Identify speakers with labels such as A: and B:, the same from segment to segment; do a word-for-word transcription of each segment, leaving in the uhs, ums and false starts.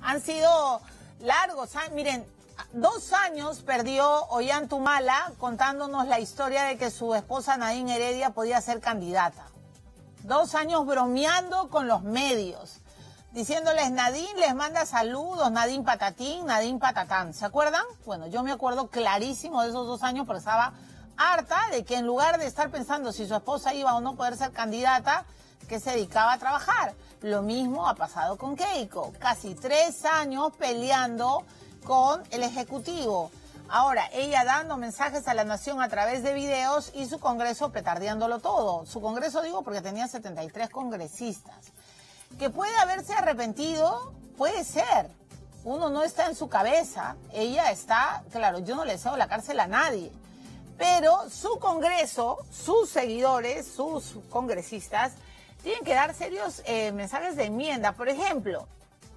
A: Han sido largos, miren, dos años perdió Ollantumala contándonos la historia de que su esposa Nadine Heredia podía ser candidata. Dos años bromeando con los medios, diciéndoles Nadine les manda saludos, Nadine patatín, Nadine patatán. ¿Se acuerdan? Bueno, yo me acuerdo clarísimo de esos dos años porque estaba harta de que en lugar de estar pensando si su esposa iba o no poder ser candidata, que se dedicaba a trabajar. Lo mismo ha pasado con Keiko. Casi tres años peleando con el Ejecutivo. Ahora, ella dando mensajes a la nación a través de videos y su Congreso petardeándolo todo. Su Congreso, digo, porque tenía setenta y tres congresistas. Que puede haberse arrepentido, puede ser. Uno no está en su cabeza. Ella está, claro, yo no le deseo la cárcel a nadie. Pero su Congreso, sus seguidores, sus congresistas, tienen que dar serios eh, mensajes de enmienda. Por ejemplo,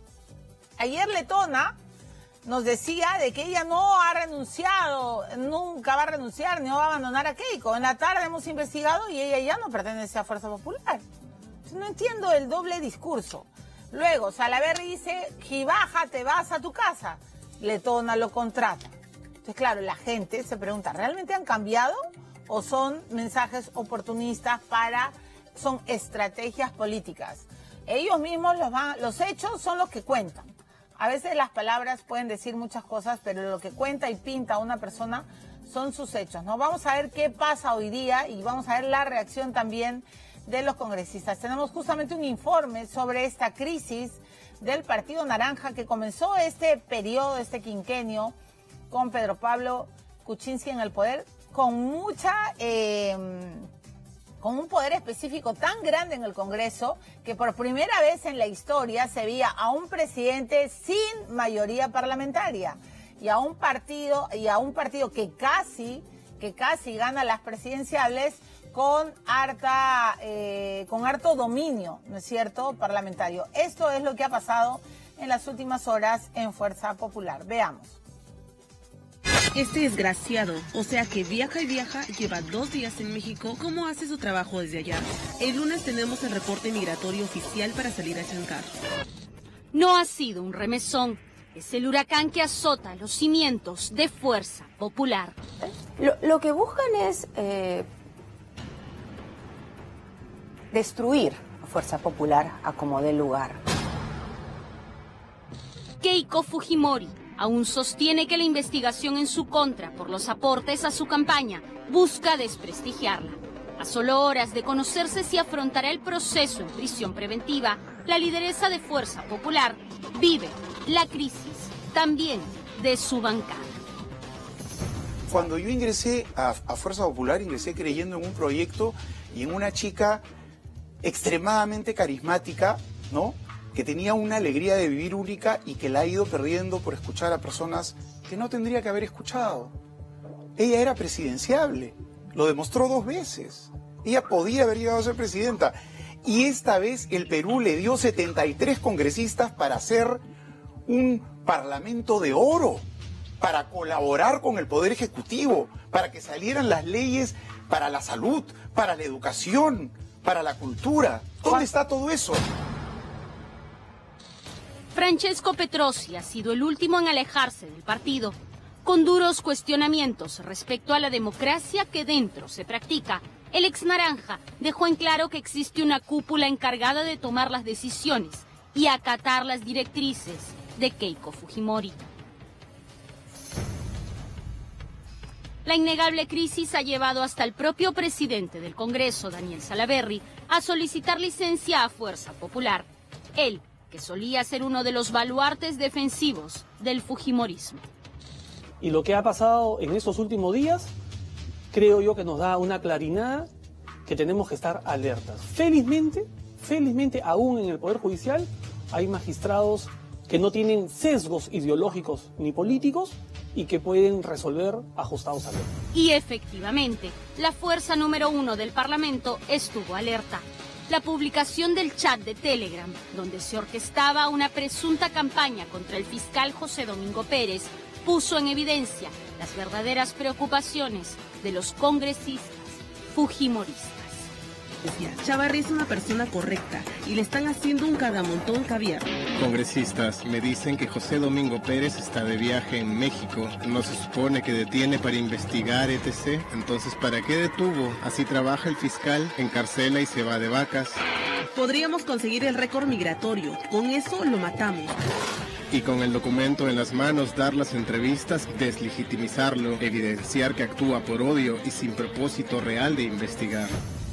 A: ayer Letona nos decía de que ella no ha renunciado, nunca va a renunciar, ni va a abandonar a Keiko. En la tarde hemos investigado y ella ya no pertenece a Fuerza Popular. No entiendo el doble discurso. Luego, Salaverry dice, Gibaja, te vas a tu casa. Letona lo contrata. Entonces, claro, la gente se pregunta, ¿realmente han cambiado? ¿O son mensajes oportunistas para... son estrategias políticas? Ellos mismos, los, van, los hechos son los que cuentan. A veces las palabras pueden decir muchas cosas, pero lo que cuenta y pinta a una persona son sus hechos, ¿no? Vamos a ver qué pasa hoy día y vamos a ver la reacción también de los congresistas. Tenemos justamente un informe sobre esta crisis del Partido Naranja que comenzó este periodo, este quinquenio, con Pedro Pablo Kuczynski en el poder, con mucha... Eh, con un poder específico tan grande en el Congreso que por primera vez en la historia se veía a un presidente sin mayoría parlamentaria y a un partido y a un partido que casi que casi gana las presidenciables con harta eh, con harto dominio, ¿no es cierto?, parlamentario. Esto es lo que ha pasado en las últimas horas en Fuerza Popular. Veamos.
B: Este desgraciado, o sea que viaja y viaja, lleva dos días en México. ¿Cómo hace su trabajo desde allá? El lunes tenemos el reporte migratorio oficial para salir a chancar.
C: No ha sido un remesón. Es el huracán que azota los cimientos de Fuerza Popular.
D: Lo, lo que buscan es eh, destruir a Fuerza Popular a como dé lugar.
C: Keiko Fujimori aún sostiene que la investigación en su contra por los aportes a su campaña busca desprestigiarla. A solo horas de conocerse si afrontará el proceso en prisión preventiva, la lideresa de Fuerza Popular vive la crisis también de su bancada.
E: Cuando yo ingresé a, a Fuerza Popular, ingresé creyendo en un proyecto y en una chica extremadamente carismática, ¿no?, que tenía una alegría de vivir única y que la ha ido perdiendo por escuchar a personas que no tendría que haber escuchado. Ella era presidenciable, lo demostró dos veces. Ella podía haber llegado a ser presidenta. Y esta vez el Perú le dio setenta y tres congresistas para hacer un parlamento de oro, para colaborar con el Poder Ejecutivo, para que salieran las leyes para la salud, para la educación, para la cultura. ¿Dónde está todo eso?
C: Francesco Petrosi ha sido el último en alejarse del partido, con duros cuestionamientos respecto a la democracia que dentro se practica. El ex naranja dejó en claro que existe una cúpula encargada de tomar las decisiones y acatar las directrices de Keiko Fujimori. La innegable crisis ha llevado hasta el propio presidente del Congreso, Daniel Salaverry, a solicitar licencia a Fuerza Popular. Él, que solía ser uno de los baluartes defensivos del fujimorismo.
F: Y lo que ha pasado en esos últimos días, creo yo que nos da una clarinada que tenemos que estar alertas. Felizmente, felizmente aún en el Poder Judicial hay magistrados que no tienen sesgos ideológicos ni políticos y que pueden resolver ajustados a ley.
C: Y efectivamente, la fuerza número uno del Parlamento estuvo alerta. La publicación del chat de Telegram, donde se orquestaba una presunta campaña contra el fiscal José Domingo Pérez, puso en evidencia las verdaderas preocupaciones de los congresistas fujimoristas.
B: Chávarri es una persona correcta y le están haciendo un cagamontón caviar.
G: Congresistas me dicen que José Domingo Pérez está de viaje en México. No se supone que detiene para investigar, etcétera. Entonces, ¿para qué detuvo? Así trabaja el fiscal, encarcela y se va de vacas.
B: Podríamos conseguir el récord migratorio. Con eso lo matamos.
G: Y con el documento en las manos dar las entrevistas, deslegitimizarlo, evidenciar que actúa por odio y sin propósito real de investigar.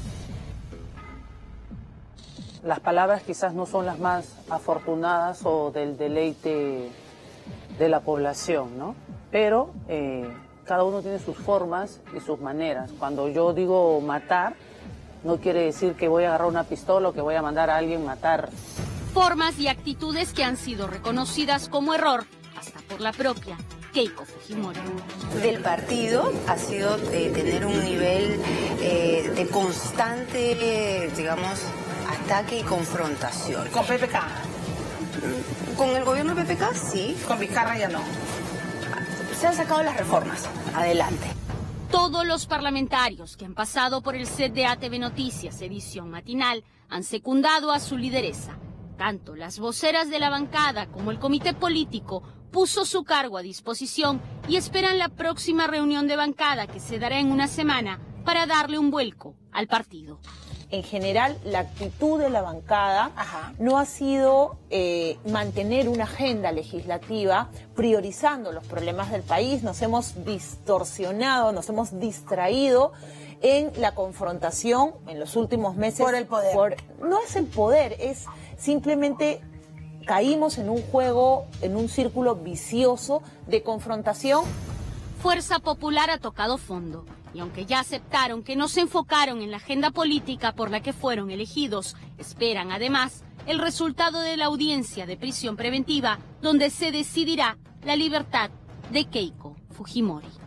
H: Las palabras quizás no son las más afortunadas o del deleite de la población, ¿no? Pero eh, cada uno tiene sus formas y sus maneras. Cuando yo digo matar, no quiere decir que voy a agarrar una pistola o que voy a mandar a alguien matar.
C: Formas y actitudes que han sido reconocidas como error hasta por la propia Keiko Fujimori.
I: Del partido ha sido de tener un nivel eh, de constante, digamos, ataque y confrontación.
A: ¿Con P P K?
I: ¿Con el gobierno de P P K? Sí.
A: ¿Con Vizcarra ya no?
I: Se han sacado las reformas. Adelante.
C: Todos los parlamentarios que han pasado por el set de A T V Noticias, edición matinal, han secundado a su lideresa. Tanto las voceras de la bancada como el comité político puso su cargo a disposición y esperan la próxima reunión de bancada que se dará en una semana para darle un vuelco al partido.
J: En general, la actitud de la bancada
A: Ajá.
J: no ha sido eh, mantener una agenda legislativa priorizando los problemas del país. Nos hemos distorsionado, nos hemos distraído en la confrontación en los últimos meses.
A: Por el poder.
J: Por, no es el poder, es simplemente caímos en un juego, en un círculo vicioso de confrontación.
C: Fuerza Popular ha tocado fondo. Y aunque ya aceptaron que no se enfocaron en la agenda política por la que fueron elegidos, esperan además el resultado de la audiencia de prisión preventiva donde se decidirá la libertad de Keiko Fujimori.